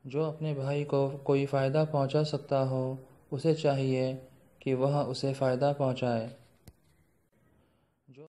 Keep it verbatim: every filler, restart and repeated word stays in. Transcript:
जो अपने भाई को कोई फ़ायदा पहुंचा सकता हो, उसे चाहिए कि वह उसे फ़ायदा पहुंचाए।